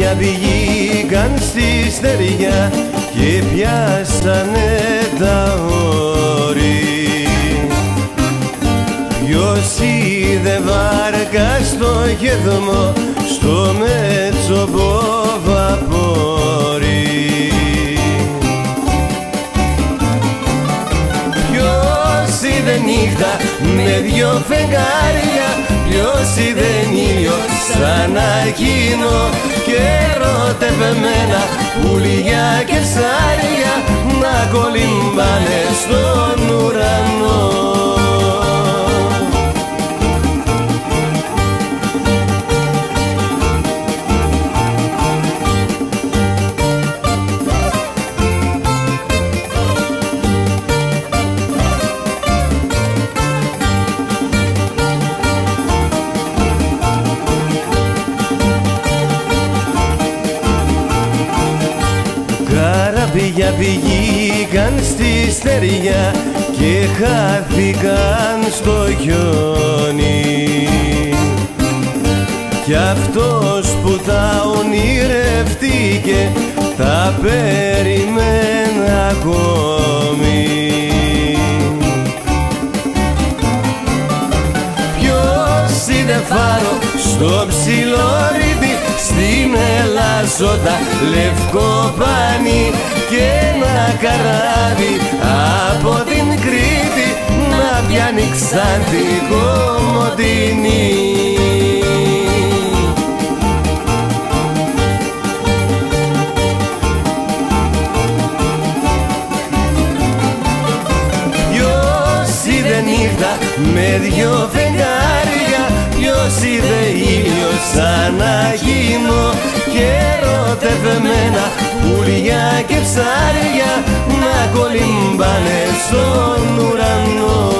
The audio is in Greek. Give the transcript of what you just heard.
καράβια βγήκαν στη στεριά και πιάσανε τα όρη. Ποιος είδε βάρκα στο γεδμό, στο μέτσοπο βαπόρι. Ποιος είδε νύχτα με δυο φεγγάρια, ποιος είδε ήλιο σαν εκείνο και ερωτευμένα πουλιά και ψάρια να κολυμπάνε στον ουρανό. Καράβια βγήκαν στη στεριά και χάθηκαν στο χιόνι. Κι αυτός που τα ονειρευτήκε τα περίμενε ακόμη. Ποιος είδε φάρο στο ψιλορίδι, στην Ελάζοντα λευκό πανί και ένα καράβι από την Κρήτη να πιάνει Ξάνθη Κομοτηνή. Ποιος είδε νύχτα με δυο φεγγάρια, ποιος είδε ήλιο σαν αγίνο και ερωτευμένα πουλιά και ψάρια να κολυμπάνε στον ουρανό.